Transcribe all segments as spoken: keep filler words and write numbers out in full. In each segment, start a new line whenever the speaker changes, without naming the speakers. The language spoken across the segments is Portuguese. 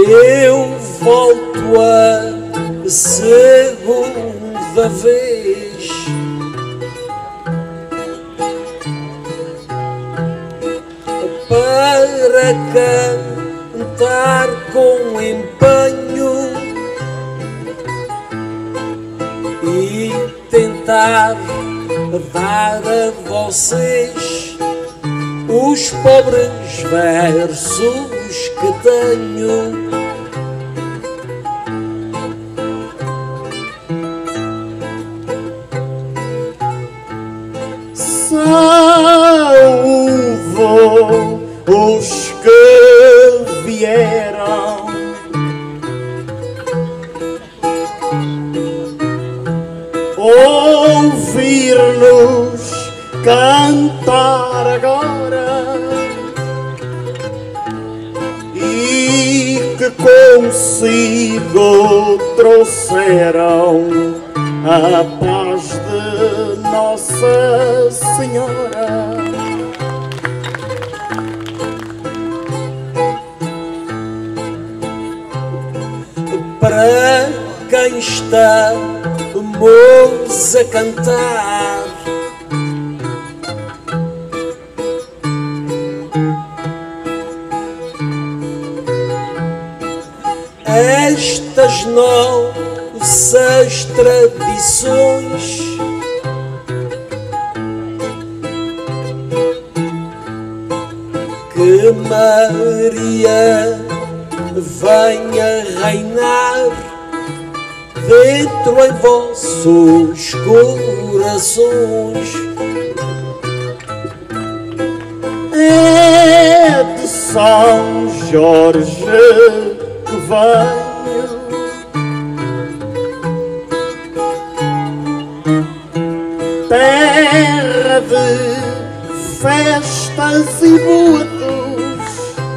eu volto a segunda vez para cantar com empenho e tentar dar a vocês os pobres versos que tenho.
Saúdo os que vieram ouvir-nos cantar agora e que consigo trouxeram a paz de Nossa Senhora.
Para quem estamos a cantar, estas nossas tradições que Maria venha reinar dentro em vossos corações.
É de São Jorge que venho, terra de festas e boatos,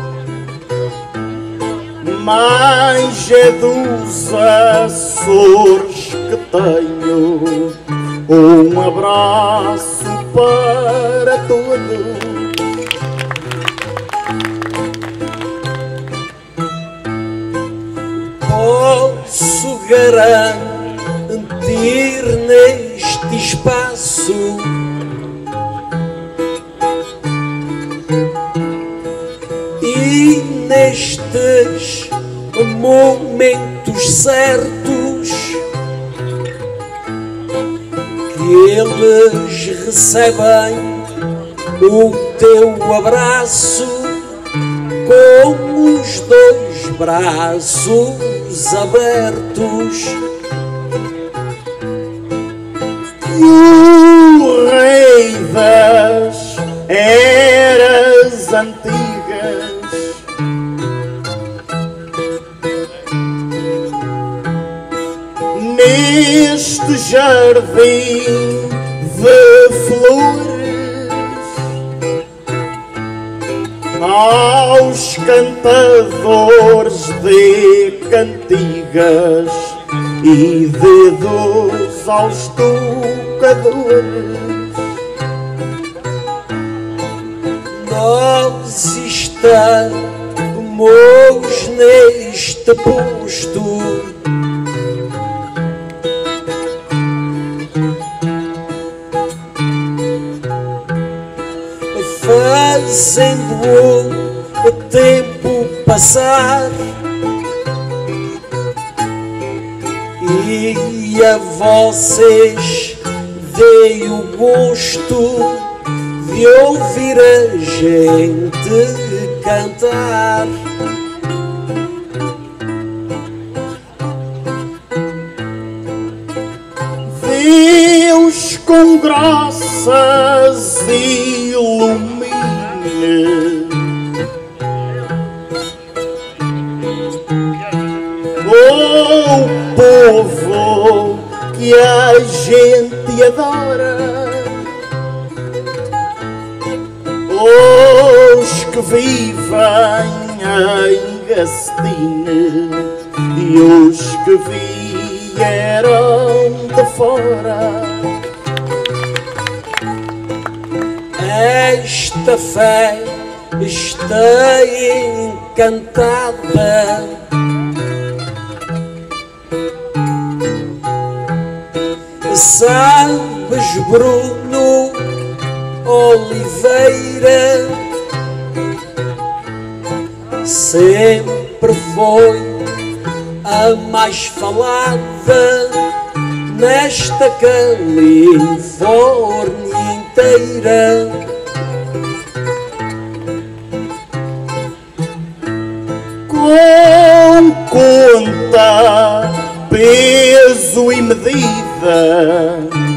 mas é dos Açores que tenho um abraço para todos.
Posso garantir neste espaço e nestes momentos certos que eles recebem o teu abraço com os dois braços abertos.
E o rei das eras antigas neste jardim de flores aos cantadores de cantigas e dedos aos tocadores.
Nós estamos neste posto fazendo o tempo passar e a vocês veio o gosto de ouvir a gente cantar.
Deus com graças ilumine o povo que a gente adora, os que vivem em Gastine e os que vieram de fora.
Esta fé está encantada Sabes, Bruno Oliveira, sempre foi a mais falada nesta Califórnia inteira.
Com conta, peso e medida,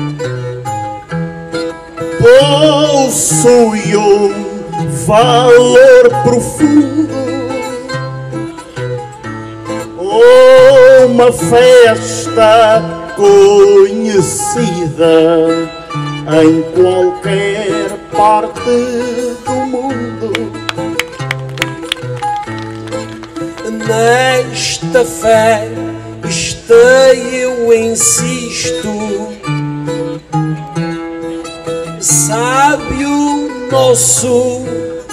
possui um valor profundo. Uma festa conhecida em qualquer parte do mundo.
Nesta festa eu insisto, sabe o nosso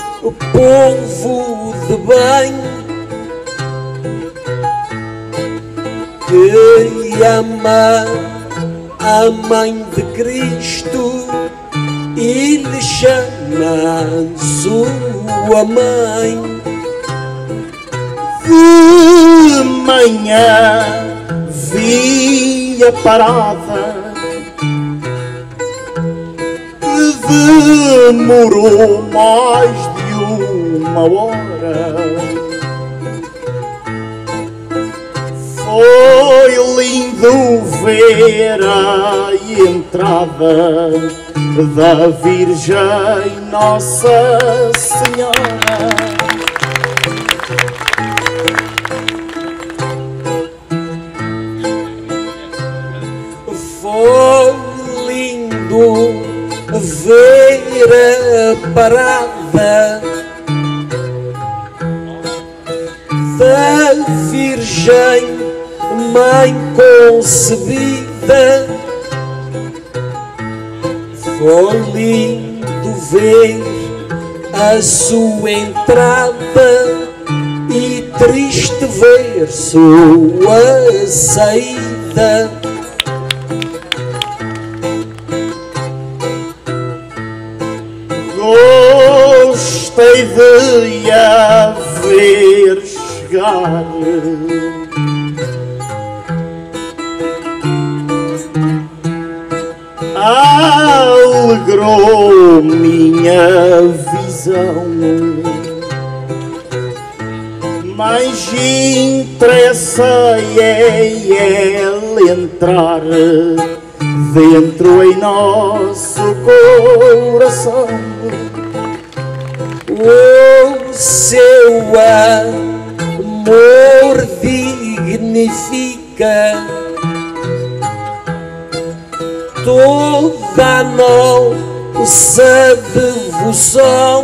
povo de bem, que ama a Mãe de Cristo e lhe chama sua mãe.
De manhã via parada, demorou mais de uma hora. Foi lindo ver a entrada da Virgem Nossa Senhora.
Foi lindo ver a parada da Virgem Mãe concebida. Foi lindo ver a sua entrada e triste ver sua saída.
Gostei de a ver chegar, alegrou minha visão, mas interessa é ela entrar dentro em nosso coração.
O seu amor dignifica toda a nossa devoção.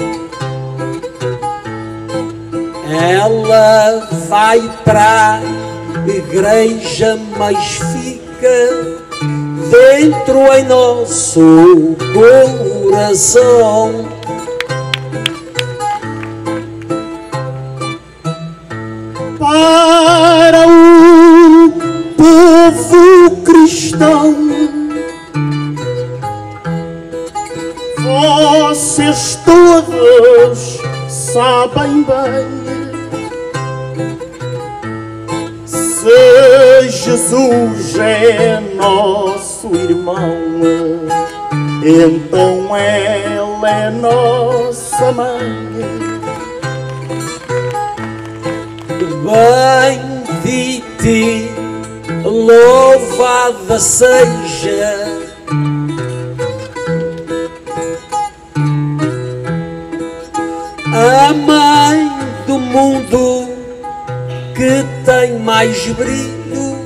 Ela vai para a igreja, mas fica dentro em nosso coração.
Para o povo cristão, vocês todos sabem bem, se Jesus é nosso irmão, então ela é nossa mãe.
Bendite, louvada seja a Mãe do mundo que tem mais brilho.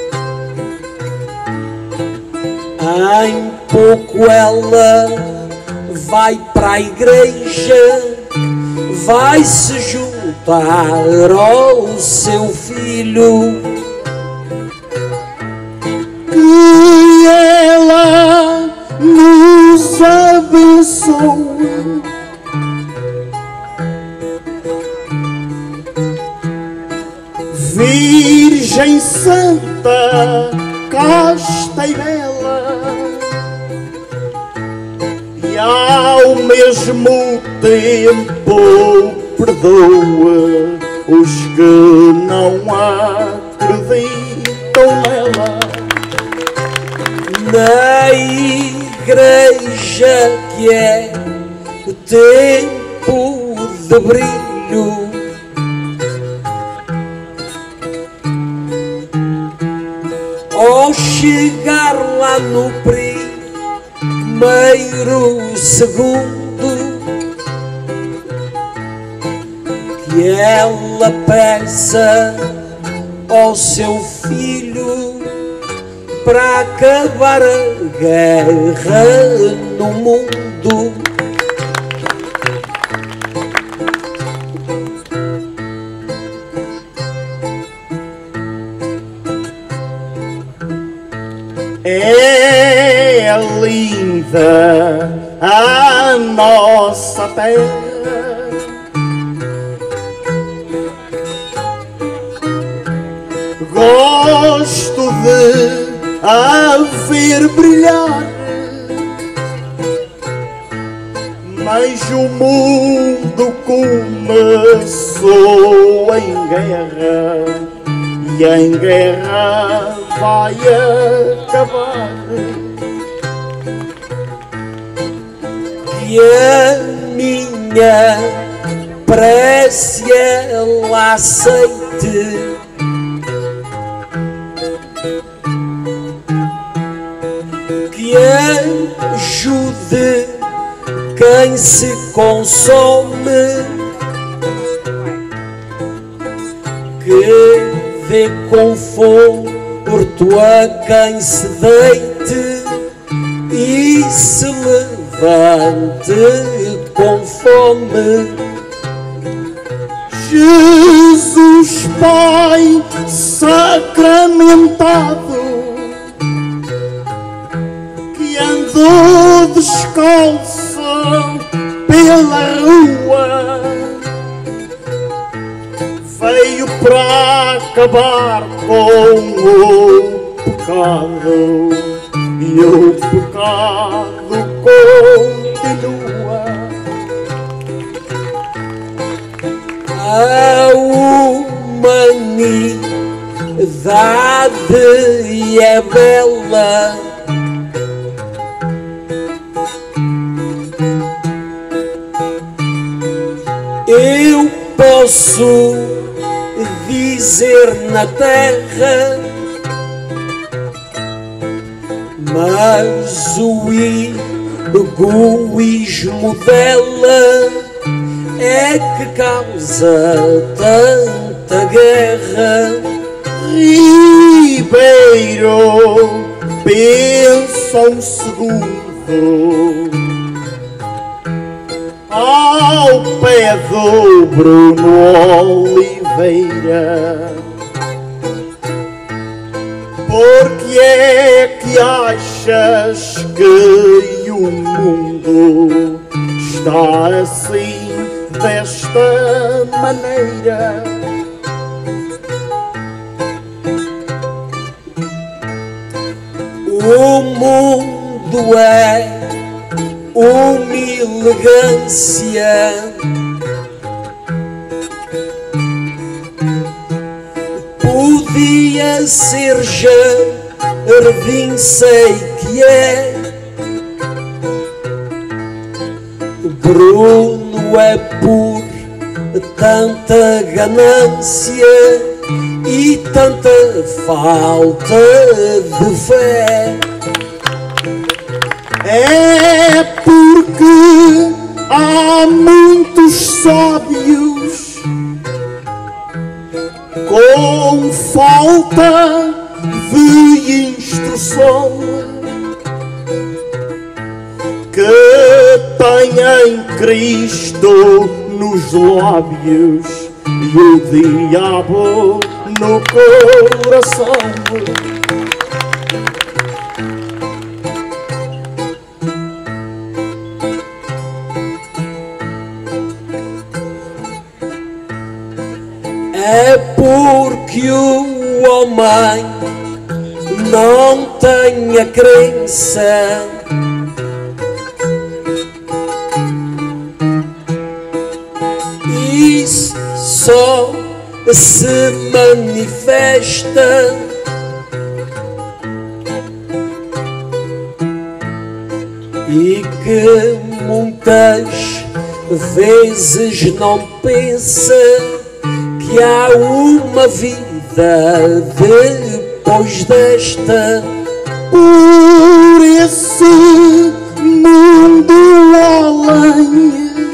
Em pouco ela vai para a igreja, vai se juntar ao seu filho.
Que ela nos abençoe, Virgem Santa, casta justa e bela, e ao mesmo tempo perdoa os que não acreditam nela.
Na igreja que é o tempo de brilho, ao chegar lá no primeiro segundo, que ela peça ao seu filho para acabar a guerra no mundo.
É linda a nossa terra, gosto de a ver brilhar, mas o mundo começou em guerra e em guerra vai acabar.
Que a minha prece ela aceite, que ajude quem se consome, que dê conforto a quem se deite e se levante com fome.
Jesus Pai sacramentado, que andou descalço pela rua, veio para acabar com o pecado e o pecado continua.
A humanidade é bela, eu posso dizer na terra, mas o egoísmo dela é que causa tanta guerra.
Ribeiro, pensa um segundo, ao pé do Bruno Oliveira, porque é que achas que o mundo está assim, desta maneira?
O mundo é uma elegância, podia ser jardim, sei que é. Bruno é por tanta ganância e tanta falta de fé.
É porque há muitos sábios com falta de instrução, que têm Cristo nos lábios e o diabo no coração.
É porque o homem não tenha crença, isso só se manifesta e que muitas vezes não pensa que há uma vida depois desta.
Por esse mundo além,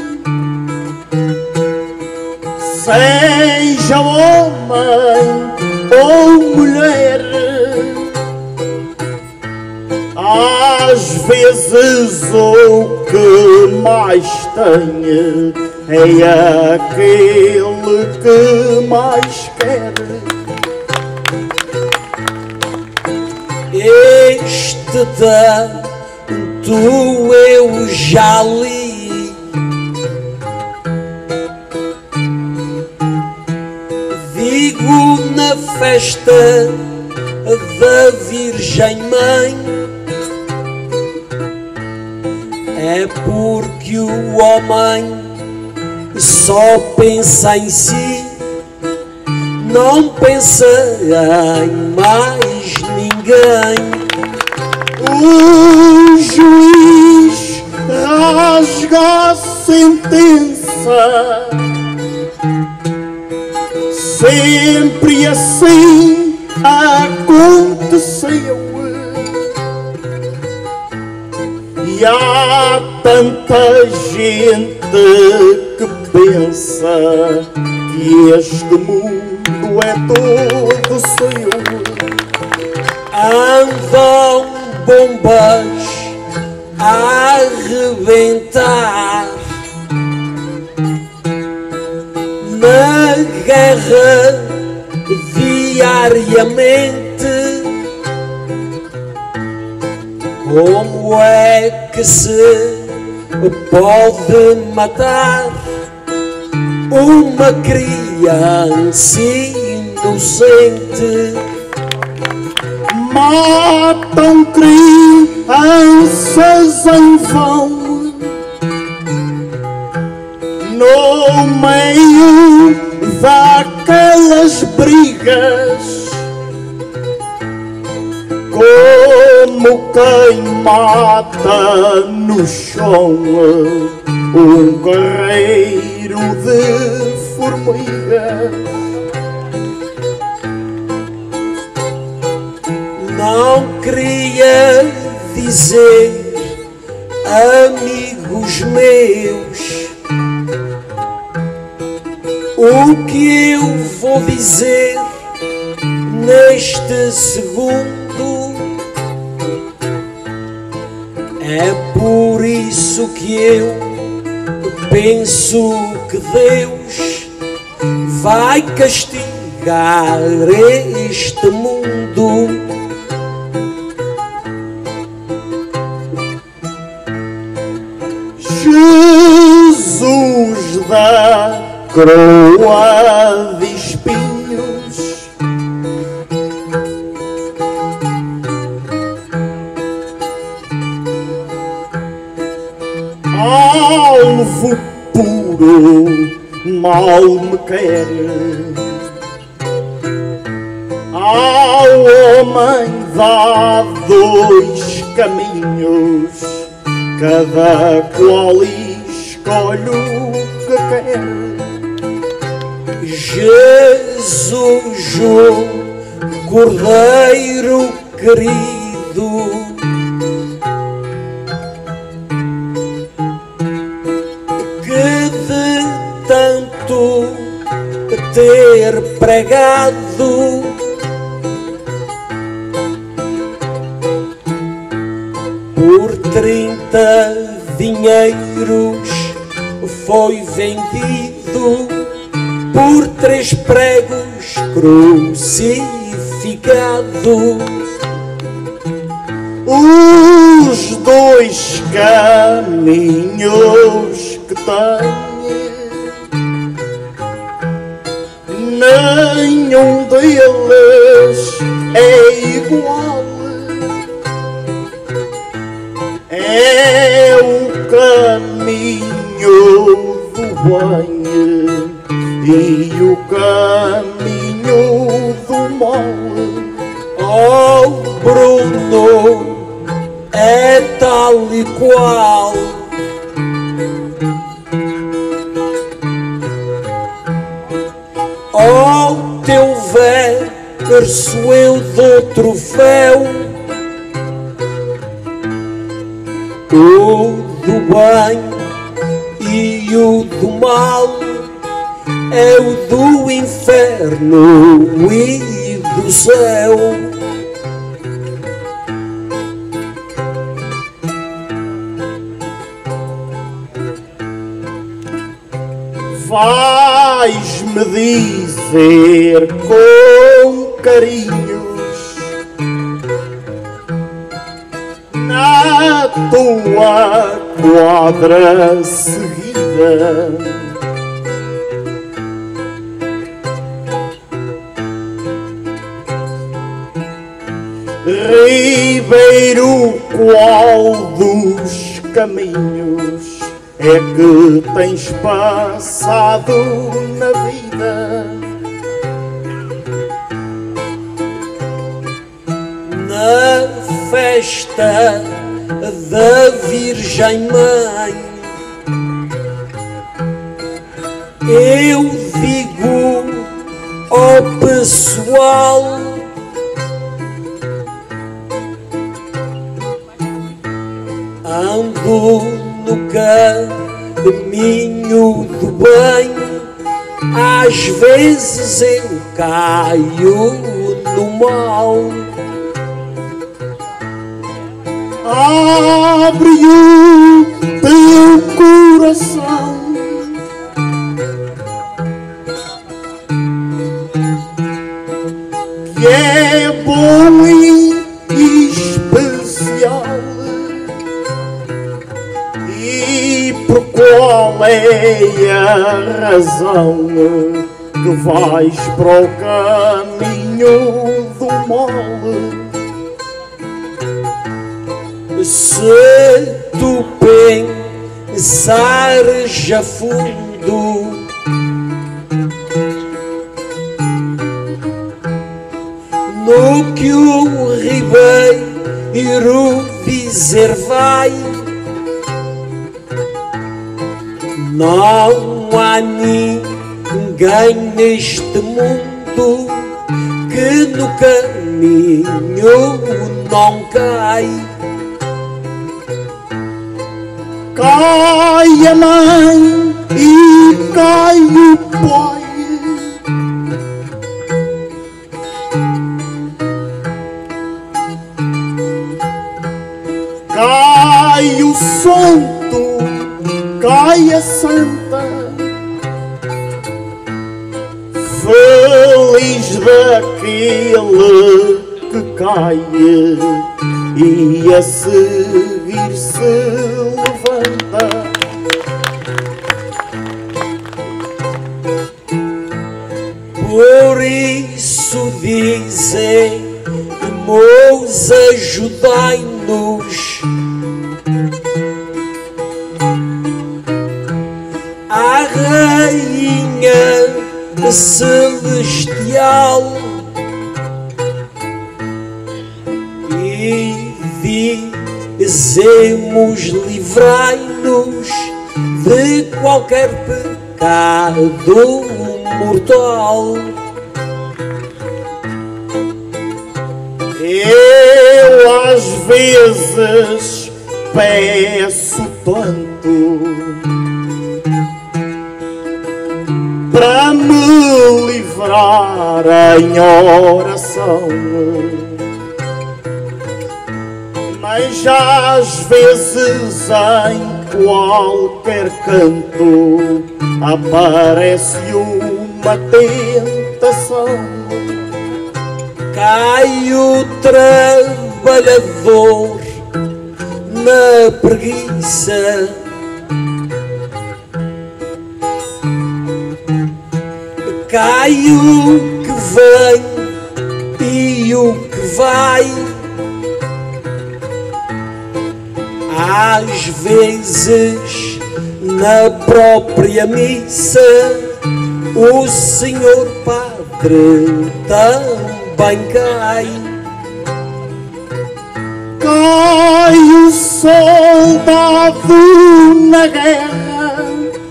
seja homem ou mulher, às vezes o que mais tem é aquele que mais quer.
Este tanto eu já li, digo na festa da Virgem Mãe, é porque o homem só pensa em si, não pensa em mais ninguém.
O juiz rasga a sentença, sempre assim aconteceu. E há tanta gente que pensa que este mundo é todo seu.
Andam bombas a arrebentar na guerra diariamente. Como é que se pode matar uma criança inocente?
Matam crianças em vão no meio daquelas brigas, como quem mata no chão um guerreiro de formigas.
Não queria dizer, amigos meus, o que eu vou dizer neste segundo. É por isso que eu penso que Deus vai castigar este mundo.
Jesus da coroa de espinhos, alvo puro, mal me quer. Ao homem dá dois caminhos, cada qual escolhe o que quer.
Jesus, o Cordeiro querido, que de tanto ter pregado por trinta dinheiros foi vendido, por três pregos crucificado.
Os dois caminhos que tem, nenhum deles é igual. é o caminho do bem e o caminho do mal.
Oh, Bruno, é tal e qual. Oh, teu verso eu dou troféu. O do bem e o do mal é o do inferno e do céu.
Vais-me dizer com carinhos na tua quadra seguida, Ribeiro, qual dos caminhos é que tens passado na vida?
Na festa da Virgem Mãe eu digo ao pessoal: ando no caminho do bem, às vezes eu caio no mal.
Abre o teu coração, que é bom e especial. E por qual é a razão que vais para o caminho do mal?
Se tu pensares a fundo, no que o Ribeiro dizer vai, não há ninguém neste mundo que no caminho não cai.
Cai a mãe e cai o pai, cai o santo, cai a santa. Feliz daquele que cai e a seguir se levanta.
Por isso dizemos, ajudai-nos a Rainha Celestial e dizemos, livrai-nos de qualquer pecado mortal.
Eu às vezes peço tanto para me livrar em oração, mas às vezes em qualquer canto aparece uma tentação.
Cai o trabalhador na preguiça, cai o que vem e o que vai, Às vezes, na própria missa, o senhor padre também cai.
Cai o soldado na guerra,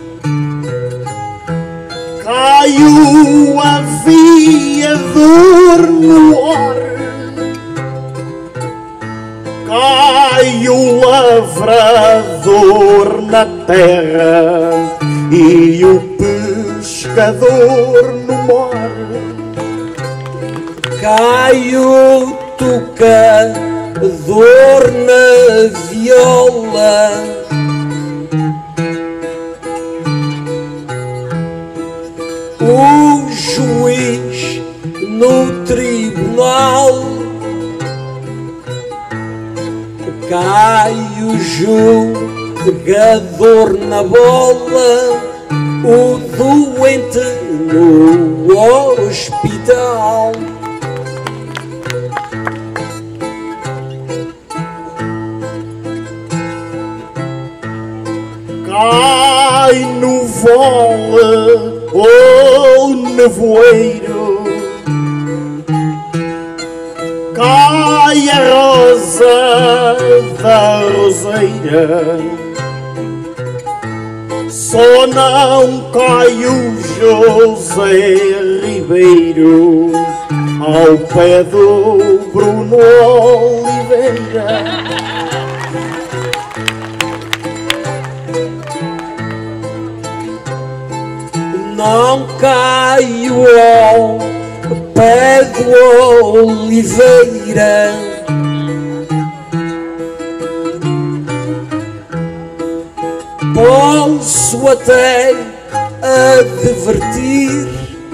cai o aviador no ar, cai o lavrador na terra e o pescador no mar.
Cai o tocador na viola, o juiz no tribunal, cai o jogador na bola, o doente no hospital.
Cai no vole ou nevoeiro, cai a rosa da roseira, só não cai o José Ribeiro ao pé do Bruno Oliveira.
Não caio ao pé do Oliveira, posso até advertir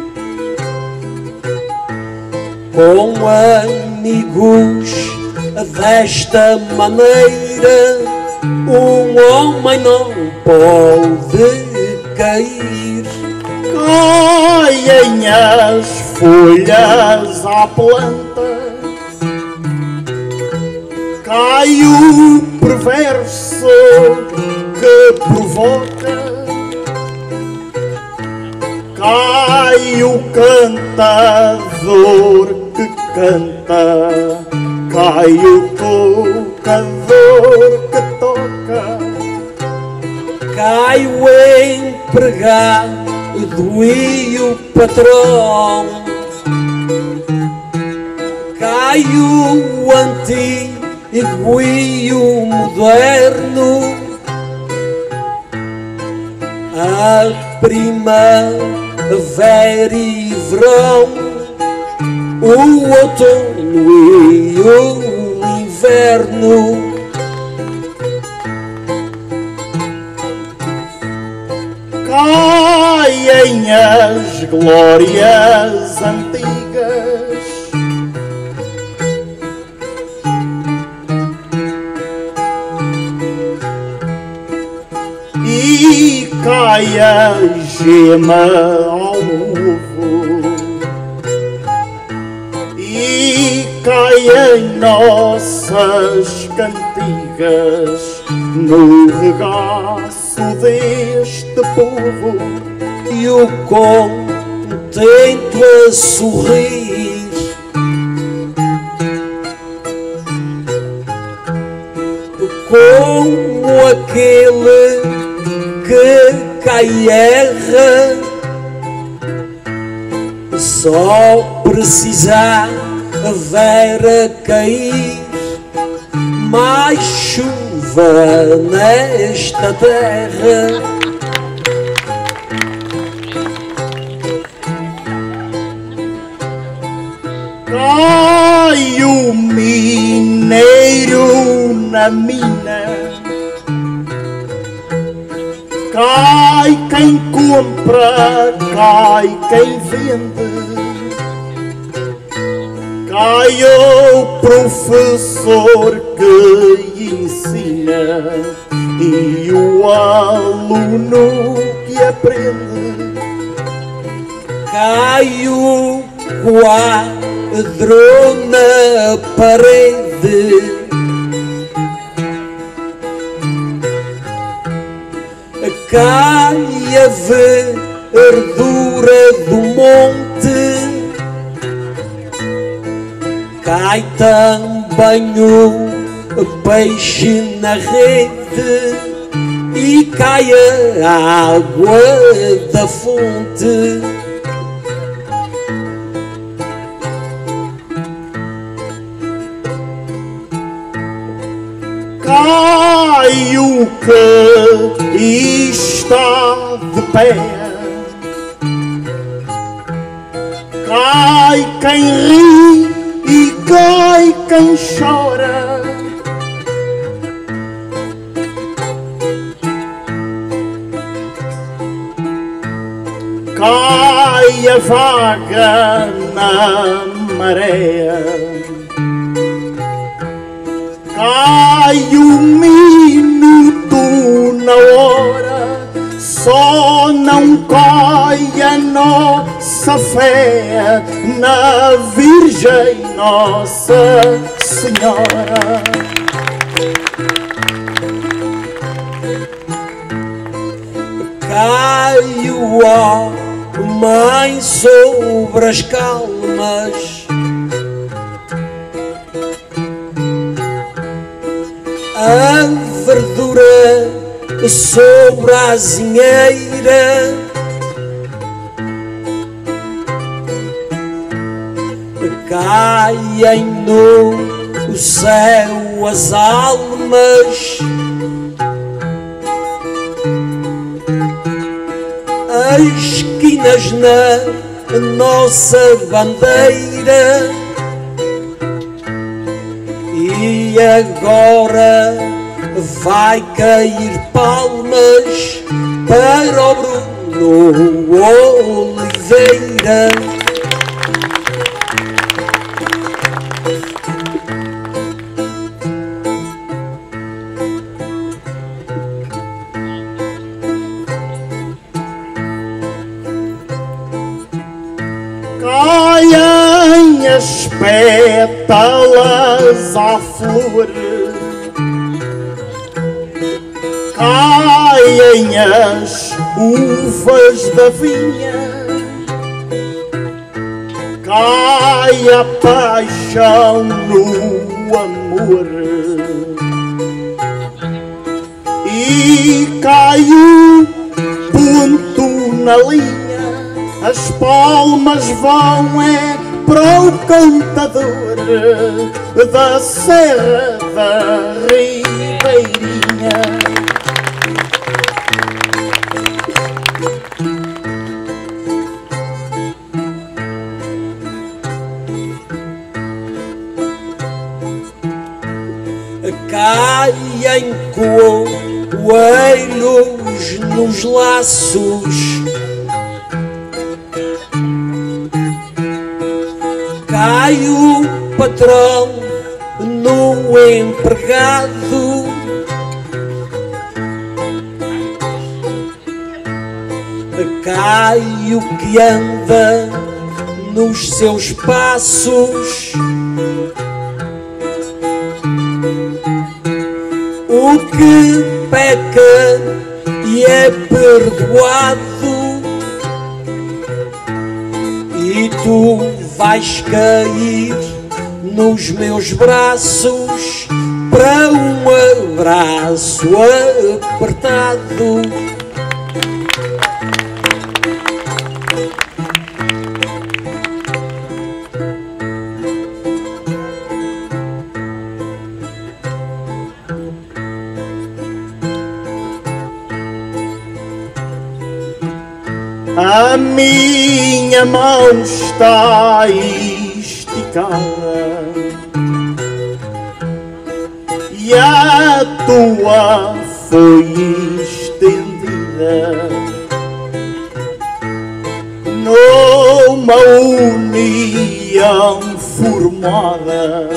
com amigos desta maneira: um homem não pode cair.
Caem as folhas à planta, cai o perverso que provoca, cai o cantador que canta, cai o tocador que toca,
cai o empregado e o patrão, cai o antigo e o moderno, a primavera e verão, o outono e o inverno.
Caem as glórias antigas, e cai a gema ao ovo, e caem nossas cantigas no regaço deste povo,
e o contento a sorrir, como aquele que cai e erra, só precisa ver a cair mais chuva nesta terra.
Cai o mineiro na mina, cai quem compra, cai quem vende, cai o professor que ensina e o aluno que aprende,
cai o quadro na parede, cai a verdura do monte, cai também o peixe na rede e cai a água da fonte.
Cai o que está de pé, cai quem ri e cai quem chora. Cai a vaga na maré, cai o minuto na hora, só não cai a nossa fé na Virgem Nossa Senhora.
Cai o homem sobre as calmas, a verdura sobre a azinheira, caem no céu as almas, as esquinas na nossa bandeira. E agora vai cair palmas para o Bruno Oliveira.
Caem as pétalas à flor, caem as uvas da vinha, cai a paixão no amor e cai o ponto na linha. As palmas vão é para o cantador da Serra da Ribeirinha.
Caem coelhos nos laços, cai o patrão no empregado, cai o que anda nos seus passos, o que peca e é perdoado, e tu vais cair nos meus braços para um abraço apertado.
A minha mão está esticada e a tua foi estendida numa união formada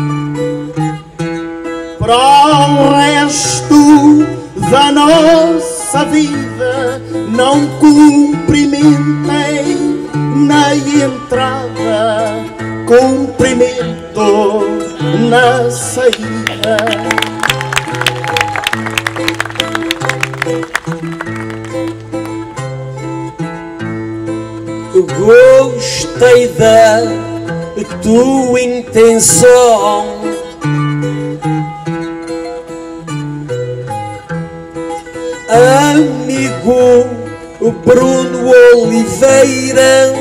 para o resto da nossa vida. Não cumprimentem na entrada, cumprimento na saída.
Gostei da tua intenção, amigo Bruno Oliveira,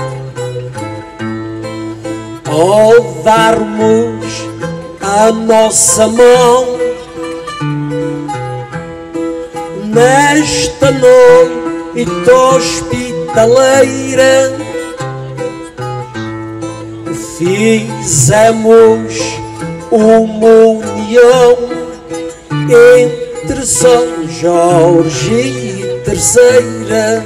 ao darmos a nossa mão nesta noite hospitaleira, fizemos uma união entre São Jorge e Terceira.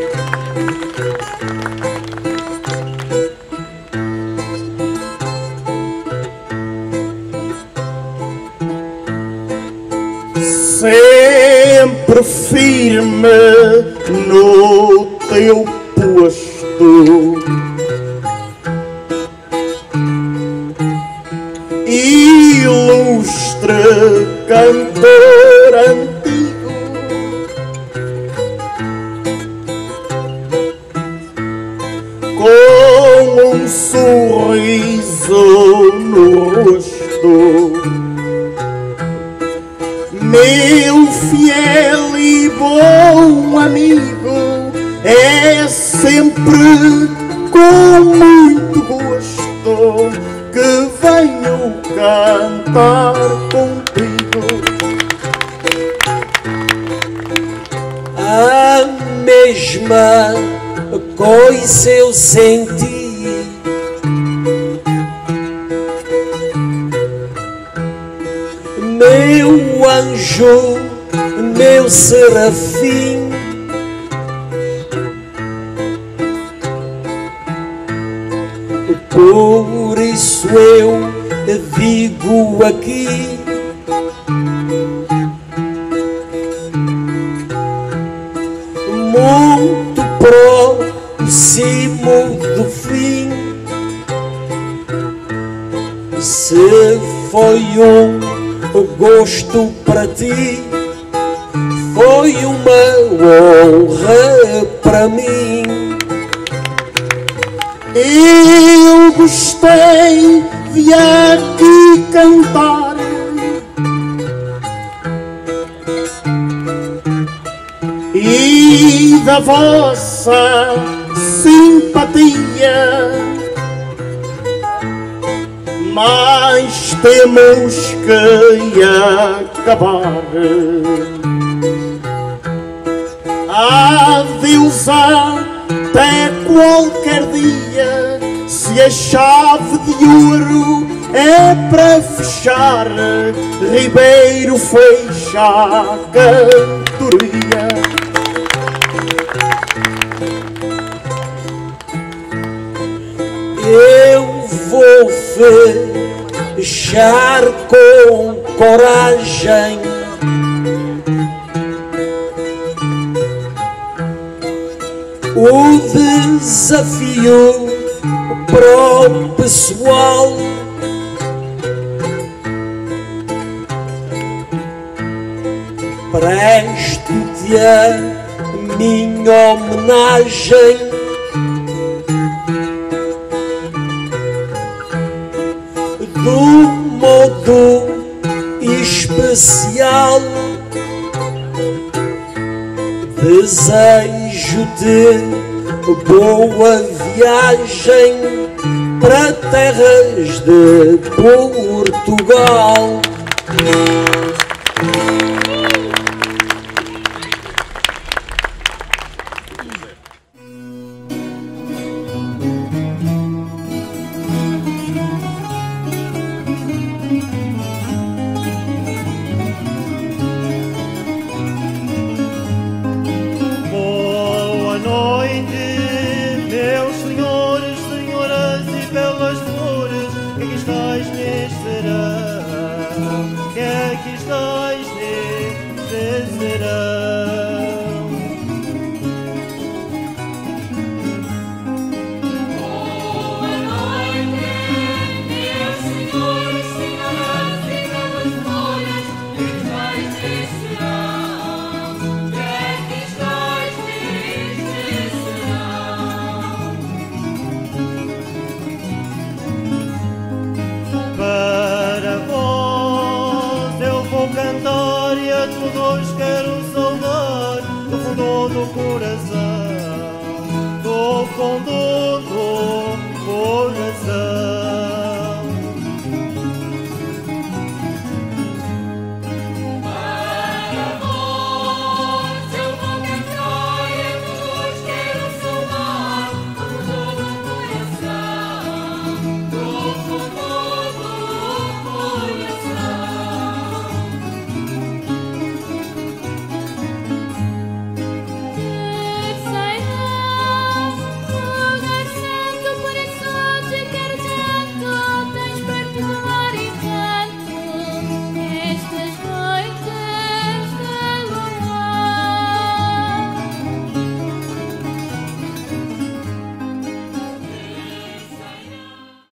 Sempre firme no teu posto, ilustre cantor antigo, com um sorriso no rosto, meu fiel e bom amigo, é sempre com muito gosto que venho cantar contigo.
A mesma coisa eu senti, meu anjo, meu serafim, por isso eu digo aqui, muito próximo do fim, se foi um gosto para ti, foi uma honra para mim.
Eu gostei de aqui cantar, e da vossa simpatia, mas temos que acabar. Adeus até qualquer dia, se a chave de ouro é para fechar, Ribeiro fecha a cantoria.
Eu vou fechar com coragem o desafio para o pessoal, presto-te a minha homenagem, do modo especial. Desejo-te boa viagem para terras de Portugal.
Estais neste verão. todos quero saudar do fundo do coração, do fundo